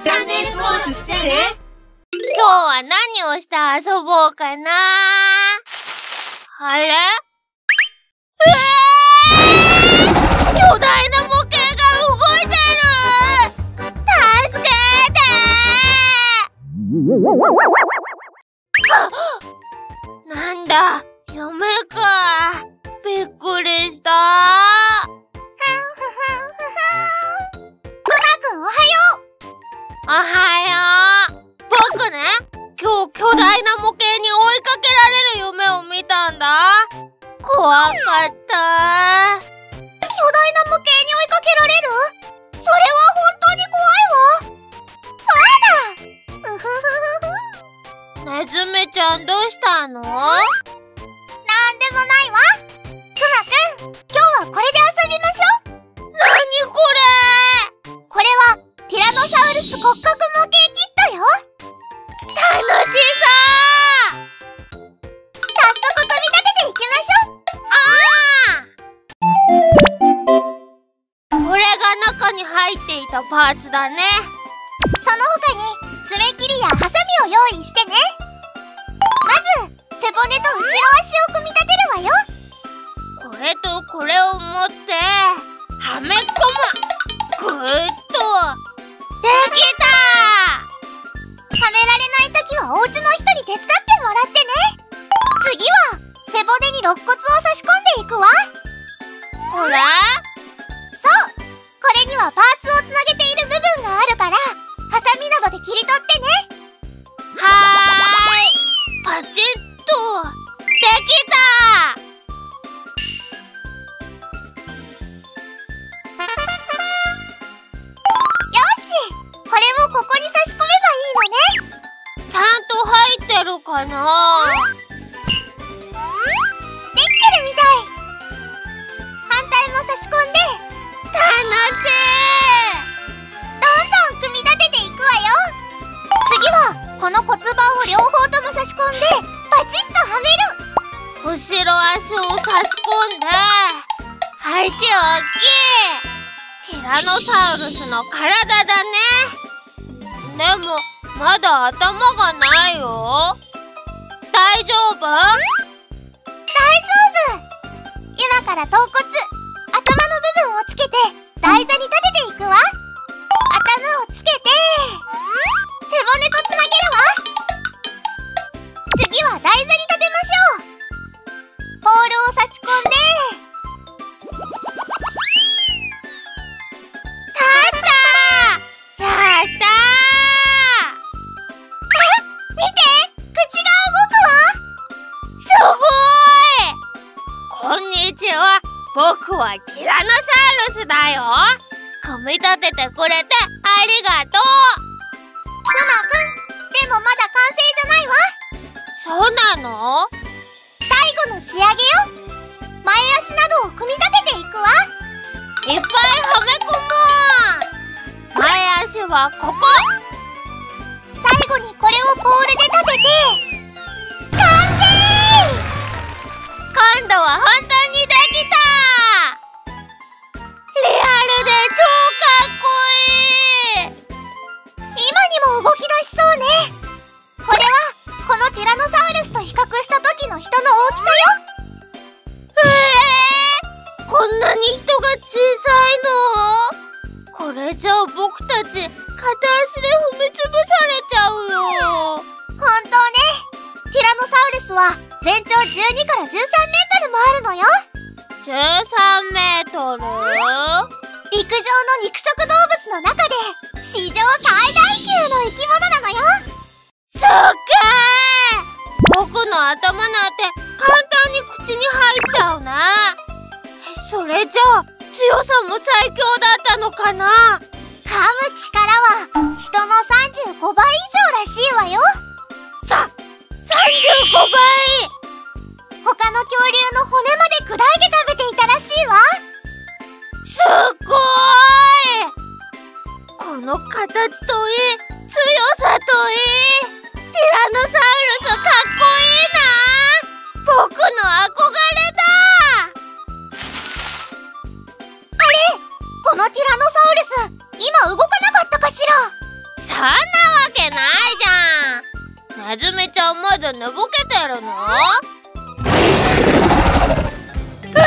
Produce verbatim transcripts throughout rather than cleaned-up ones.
チャンネル登録してね。 今日は何をして遊ぼうかな。あれ？えー、巨大な模型が動いてる。助けてー。なんだ、夢か。びっくりした。おはよう。僕ね、今日巨大な模型に追いかけられる夢を見たんだ。怖かった。巨大な模型に追いかけられる？それは本当に怖いわ。そうだ。うふふふふ。ネズミちゃんどうしたの？なんでもないわ。くまくん、今日はこれで遊びましょう。なにこれ？これはティラノサウルス骨格模型キットよ。楽しそう。早速組み立てていきましょう。ああ、これが中に入っていたパーツだね。その他に爪切りやハサミを用意してね。まず背骨と後ろ足を組み立てるわよ。これとこれを持ってはめ込む。ぐーっとできた。はめられないときはお家の人に手伝ってもらってね。次は背骨に肋骨を差し込んでいくわ。これ？そう、これにはパーツをつなげている部分があるから、ハサミなどで切り取ってね。はーい、パチッとできた。これをここに差し込めばいいのね。ちゃんと入ってるかな？できてるみたい。反対も差し込んで。楽しい。どんどん組み立てていくわよ。次はこの骨盤を両方とも差し込んでパチッとはめる。後ろ足を差し込んで。足大きい。ティラノサウルスの体だね。でもまだ頭がないよ。大丈夫？大丈夫。今から頭骨、頭の部分をつけて台座に立てていくわ。頭をつけて背骨とつなげるわ。次は台座に立てましょう。ポールを差し込んで。僕はティラノサウルスだよ。組み立ててくれてありがとう。くまくん、でもまだ完成じゃないわ。そうなの？最後の仕上げよ。前足などを組み立てていくわ。いっぱいはめ込もう。前足はここ。最後にこれをポールで立てて完成。今度は本当にできた。リアルで超かっこいい。今にも動き出しそうね。これはこのティラノサウルスと比較した時の人の大きさよ。えー、こんなに人が小さいの？これじゃあ僕たち片足で踏みつぶされちゃうよ。本当ね。ティラノサウルスは全長じゅうにからじゅうさんメートルもあるのよ。じゅうさんメートル？陸上の肉食動物の中で史上最大級の生き物なのよ。そっかー。僕の頭なんて簡単に口に入っちゃうな。それじゃあ強さも最強だったのかな。噛む力は人のさんじゅうごばい以上らしいわよ。さ、さんじゅうごばい。他の恐竜の骨まで砕いて食べていたらしいわ。すごーい。この形といい、強さといい、ティラノサウルスかっこいいな。僕の憧れだ。あれ、このティラノサウルス今動かなかったかしら。さネズミちゃんまだ寝ぼけてるの？うわー！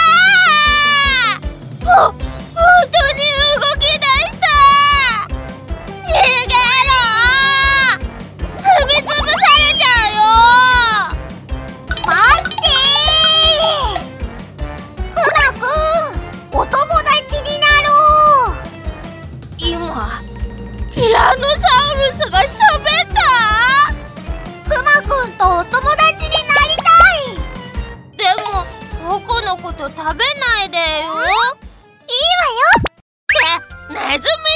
ほ、ほんとに動き出した！逃げろー！踏みつぶされちゃうよ！待ってー！クマくん、お友達になろう！今、ティラノサウルスがしゃべった？クマくんとお友達になりたい！でも、僕のこと食べないでよ。いいわよ。ってネズミちゃんじゃん。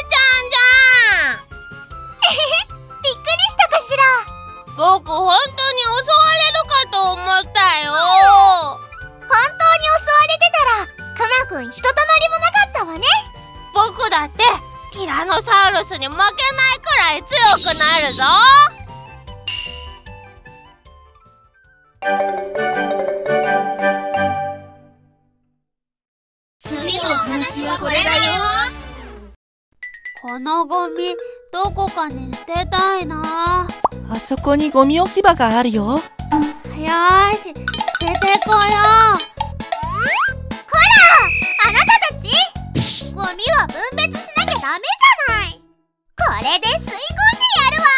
びっくりしたかしら。僕本当に襲われるかと思ったよ。本当に襲われてたらクマくんひとたまりもなかったわね。僕だってティラノサウルスに負けないくらい強くなるぞ。 次の話はこれだよ。 このゴミどこかに捨てたいな。 あそこにゴミ置き場があるよ。 よーし、捨ててこよう。こら、あなたたち、ゴミは分別しなきゃダメじゃない。これで吸い込んでやるわ。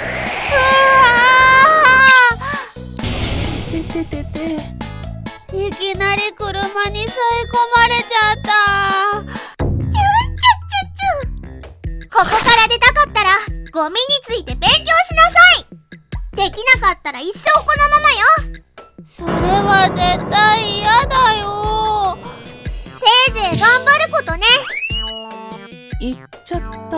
うわー、 てててて、 いきなり車に吸い込まれちゃった。チュンチュッチュッチュ。ここから出たかったらゴミについて勉強しなさい。できなかったら一生このままよ。それは絶対嫌だよ。せいぜい頑張ることね。 行っちゃった。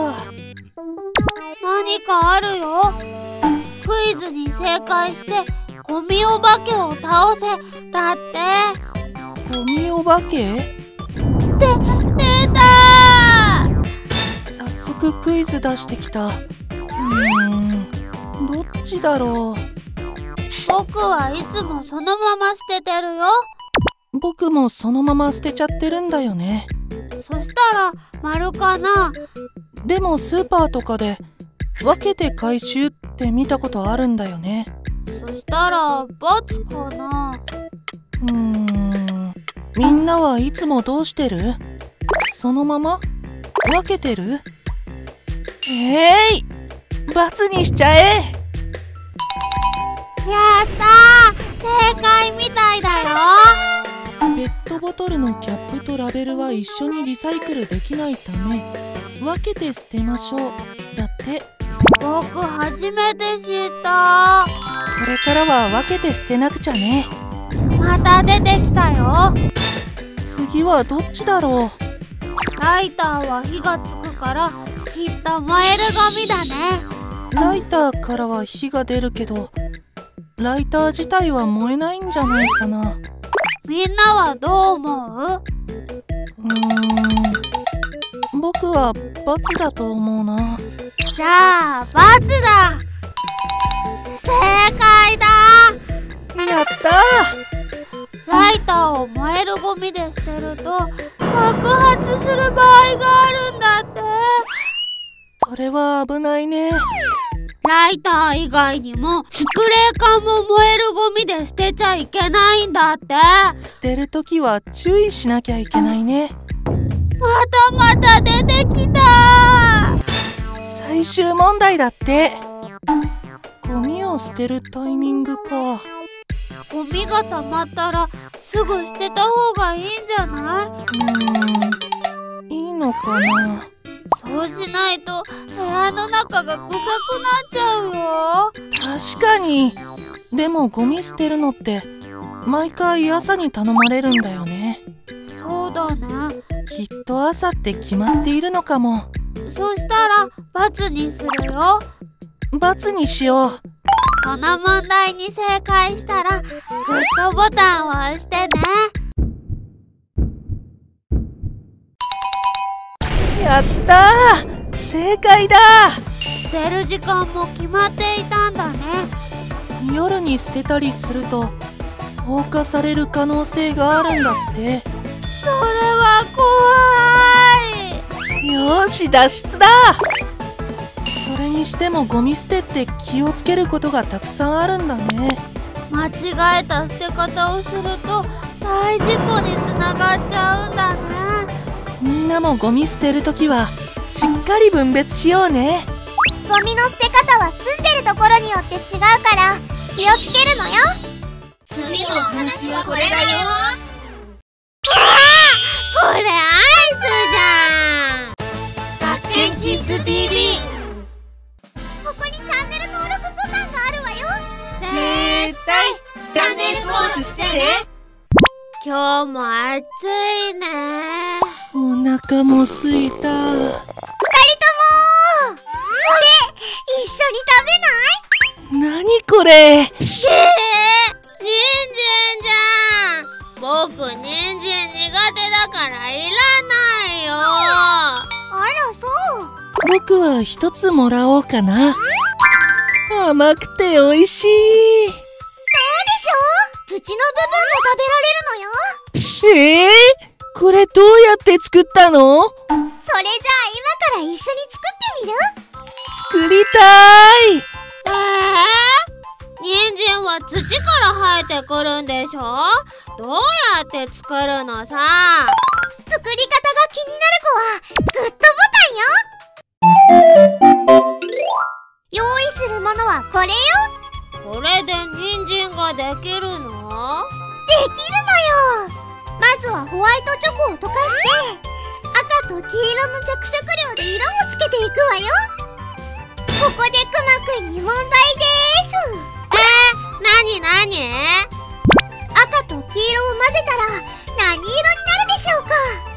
何かあるよ。クイズに正解してゴミお化けを倒せだって。 ゴミお化け？ で、出たー。 早速クイズ出してきた。うーん、どっちだろう。 僕はいつもそのまま捨ててるよ。 僕もそのまま捨てちゃってるんだよね。 そしたら丸かな。 でもスーパーとかで分けて回収って見たことあるんだよね。 そしたら×かな。 うーん、みんなはいつもどうしてる？そのまま？分けてる？えい、×にしちゃえ。 やったー、正解みたいだよ。 ペットボトルのキャップとラベルは一緒にリサイクルできないため分けて捨てましょうだって。 僕初めて知った。 これからは分けて捨てなくちゃね。 また出てきたよ。 次はどっちだろう。 ライターは火がつくからきっと燃えるゴミだね。 ライターからは火が出るけどライター自体は燃えないんじゃないかな。 みんなはどう思う？ うーん、僕は×だと思うな。 じゃあ×だ。正解だ。 やったー。 ライターを燃えるゴミで捨てると爆発する場合があるんだって。 それは危ないね。 ライター以外にもスプレー缶も燃えるゴミで捨てちゃいけないんだって。 捨てるときは注意しなきゃいけないね。 またまた出てきた。 最終問題だって。ゴミを捨てるタイミングか。 ゴミが溜まったらすぐ捨てた方がいいんじゃない？ うーん、いいのかな。 そうしないと部屋の中が臭くなっちゃうよ。 確かに。でもゴミ捨てるのって毎回朝に頼まれるんだよね。 そうだね。 きっと朝って決まっているのかも。 そしたら×にするよ。 ×にしよう。 この問題に正解したらグッドボタンを押してね。 やったー、正解だ。 捨てる時間も決まっていたんだね。 夜に捨てたりすると放火される可能性があるんだって。 それは怖い。 よーし、脱出だ。それににしてもゴミ捨てって気をつけることがたくさんあるんだね。 間違えた捨て方をすると大事故につながっちゃうんだね。 みんなもゴミ捨てるときはしっかり分別しようね。 ゴミの捨て方は住んでるところによって違うから気をつけるのよ。 次のお話はこれだよ。 これアイスじゃん。 学研キッズ ティービー。 ここにチャンネル登録ボタンがあるわよ。 絶対チャンネル登録してね。 今日も暑いね。 お腹も空いた。 ふたりともこれ一緒に食べない？ なにこれ？ えー、人参じゃん。僕人参苦手だからいらないよ。あらそう。 僕は一つもらおうかな。甘くて美味しい。 そうでしょ？土の部分も食べられるのよ。 えー、これどうやって作ったの？ それじゃあ今から一緒に作ってみる？ 作りたい。 えー、人参は土から生えてくるんでしょ？どうやって作るのさ？作り方が気になる子はグッドボタンよ。用意するものはこれよ。これで人参ができるの？できるのよ。まずはホワイトチョコを溶かして赤と黄色の着色料で色をつけていくわよ。ここでくまくんに問題でーす。えー、なになに？赤と黄色を混ぜたら何色になるでしょうか？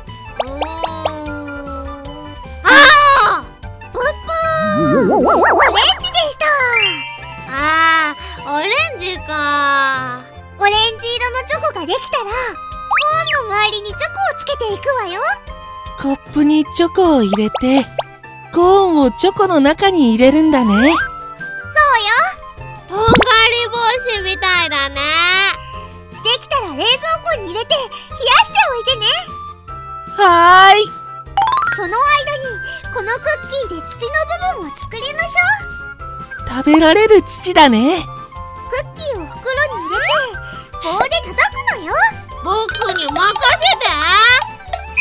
うーん、あー！ぷっぷー！オレンジでした。あー、オレンジか。オレンジ色のチョコができたらコーンの周りにチョコをつけていくわよ。 コップにチョコを入れてコーンをチョコの中に入れるんだね。 そうよ。とんがり帽子みたいだね。できたら冷蔵庫に入れて冷やしておいてね。 はーい。 その間にこのクッキーで土の部分を作りましょう。 食べられる土だね。 クッキーを袋に入れて棒で叩くのよ。僕に任せて。ス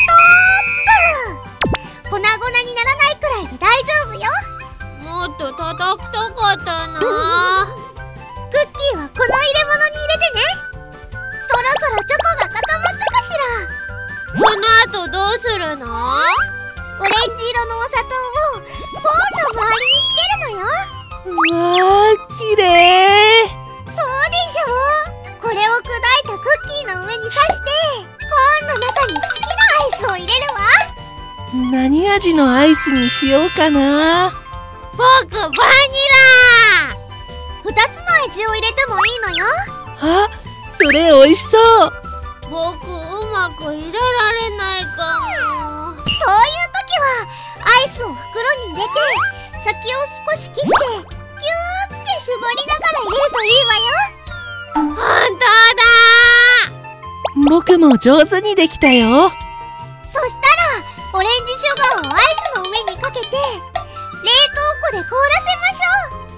トーップ。粉々にならないくらいで大丈夫よ。もっと叩くとかったな。クッキーはこの入れ物に入れてね。そろそろチョコが固まったかしら。この後どうするの？オレンジ色のお砂糖をコーンの周りにつけるのよ。 うわー、きれー。 そうでしょ。これを砕いたクッキーの上に刺してコーンの中に好きなアイスを入れるわ。 何味のアイスにしようかな。 僕バニラ。ふたつの味を入れてもいいのよ。 あ、それ美味しそう。 僕うまく入れられないかも。そういう時はアイスを袋に入れて先を少し切ってギューって絞りながら入れるといいわよ。本当だ。 僕も上手にできたよ。 そしたらオレンジシュガーをアイスの上にかけて冷凍庫で凍らせましょう。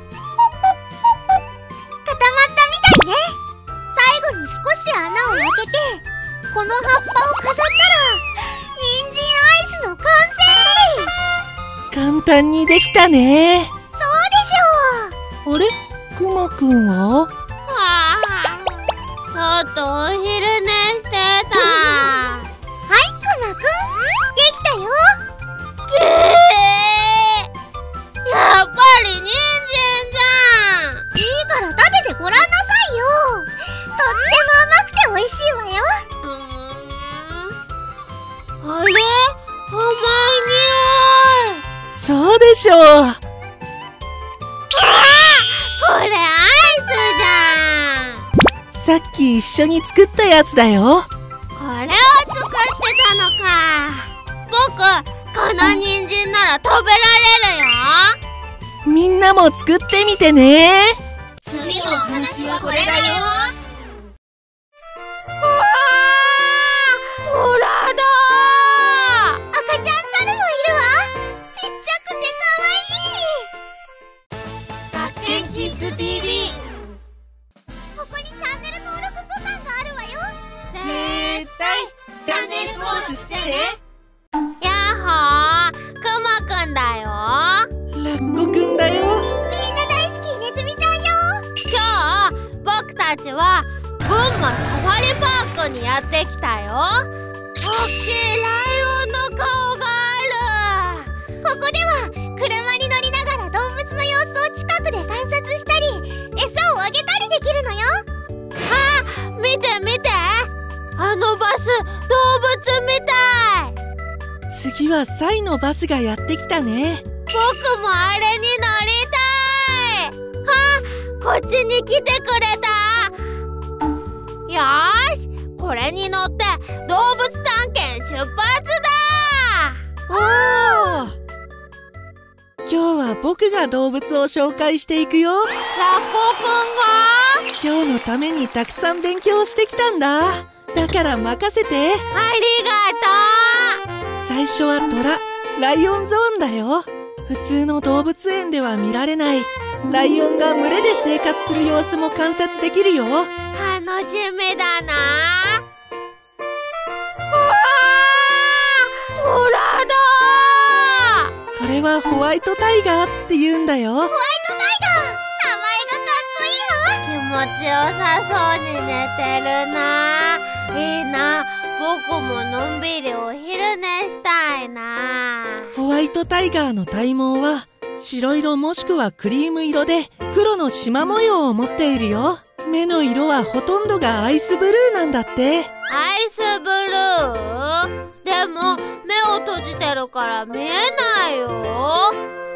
固まったみたいね。最後に少し穴を開けてこの葉っぱを飾ったら人参アイスの完成。 簡単にできたね。 そうでしょう。 あれ、くまくんは？ はあ、ちょっとお昼寝してた。はい、くまくん、できたよ。げー、やっぱり人参じゃん。いいから食べてごらんなさいよ。とっても甘くて美味しいわよ。うーん、あれ、甘い匂い。 そうでしょう。 これアイスじゃん。 さっき一緒に作ったやつだよ。 これを作ってたのか。僕、この人参なら食べられるよ。 みんなも作ってみてね。 次のお話はこれだよ。 うわー、トラだ。赤ちゃん猿もいるわ。ちっちゃくてかわいい。 ちは群馬サファリパークにやってきたよ。大きいライオンの顔がある。ここでは車に乗りながら動物の様子を近くで観察したり餌をあげたりできるのよ。あ、見て見て、あのバス動物みたい。 次はサイのバスがやってきたね。 僕もあれに乗りたい。あ、こっちに来てくれた。よーし、これに乗って動物探検出発だ。 おー、今日は僕が動物を紹介していくよ。 ラッコくんが今日のためにたくさん勉強してきたんだ。だから任せて。 ありがとう。 最初はトラ、ライオンゾーンだよ。普通の動物園では見られないライオンが群れで生活する様子も観察できるよ。 楽しみだな。うわー、トラだ。 これはホワイトタイガーって言うんだよ。 ホワイトタイガー、名前がかっこいいわ。気持ちよさそうに寝てるな。いいな、僕ものんびりお昼寝したいな。 ホワイトタイガーの体毛は白色もしくはクリーム色で黒の縞模様を持っているよ。目の色はほとんどがアイスブルーなんだって。 アイスブルー？でも目を閉じてるから見えないよ。あ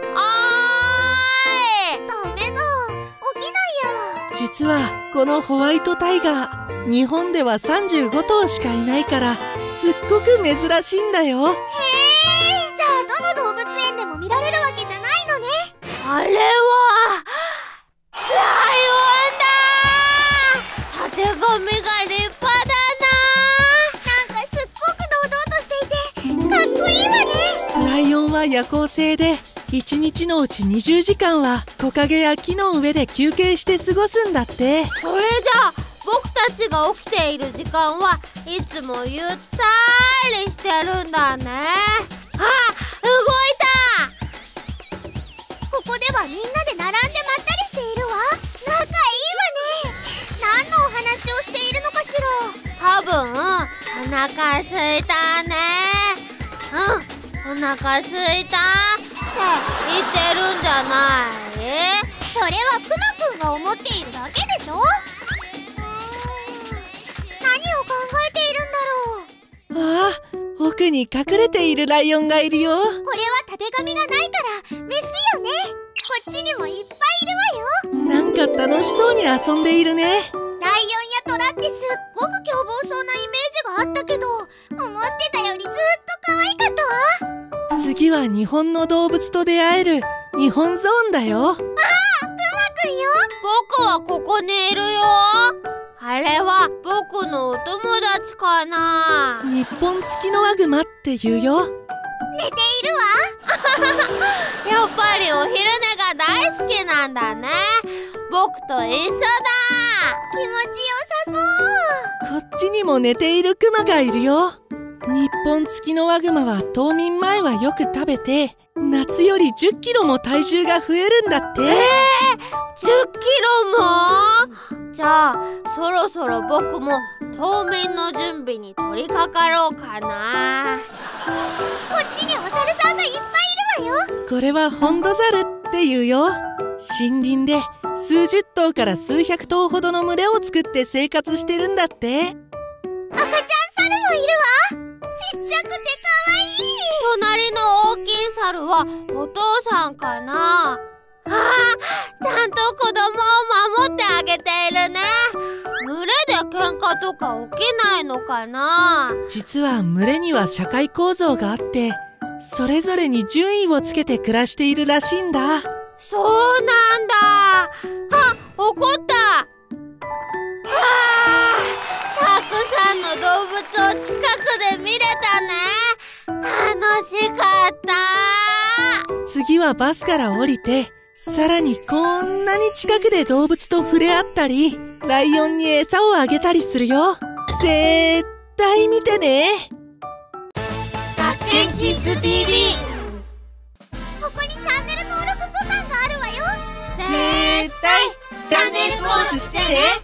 ーい、ダメだ、起きないや。 実はこのホワイトタイガー、日本ではさんじゅうごとうしかいないからすっごく珍しいんだよ。 へえ、じゃあどの動物園でも見られるわけじゃないのね。あれはライオンだ。たてがみが立派だな。なんかすっごく堂々としていてかっこいいわね。 ライオンは夜行性でいちにちのうちにじゅうじかんは木陰や木の上で休憩して過ごすんだって。 それじゃあ僕たちが起きている時間はいつもゆったりしてるんだね。あ、動いた。ここではみんなで並んでまったりしているわ。仲いいわね。何のお話をしているのかしら。多分お腹すいたね。うん、お腹すいたって言ってるんじゃない？それはくまくんが思っているだけでしょ。うーん、何を考えているんだろう。 ああ、奥に隠れているライオンがいるよ。 これはたてがみがないからメスよね。こっちにもいっぱいいるわよ。 なんか楽しそうに遊んでいるね。 ライオンやトラってすっごく凶暴そうなイメージがあったけど、思ってたよりずっと可愛かったわ。 次は日本の動物と出会える日本ゾーンだよ。 ああ、くまくんよ。僕はここにいるよ。あれは僕のお友達かな。 日本付きのワグマって言うよ。 寝ているわ。やっぱりお昼寝が大好きなんだね。僕と一緒だ。気持ちよさそう。 こっちにも寝ているクマがいるよ。日本付きのワグマは冬眠前はよく食べて夏よりじゅっキロも体重が増えるんだって。 えー、じゅっキロも？じゃあそろそろ僕も冬眠の準備に取り掛かろうかな。こっちにお猿さんがいっぱいいるわよ。 これはホンドザルって言うよ。森林で数十頭から数百頭ほどの群れを作って生活してるんだって。 赤ちゃん猿もいるわ。ちっちゃくてかわいい。隣の大きい猿はお父さんかな。ああ、ちゃんと子供を守ってあげているね。群れで喧嘩とか起きないのかな。 実は群れには社会構造があってそれぞれに順位をつけて暮らしているらしいんだ。 そうなんだ。あ、怒った。あー、たくさんの動物を近くで見れたね。楽しかった。 次はバスから降りてさらにこんなに近くで動物と触れ合ったりライオンに餌をあげたりするよ。絶対見てね。 学研キッズ ティーブイ。 ここにチャンネル登録ボタンがあるわよ。 絶対チャンネル登録してね。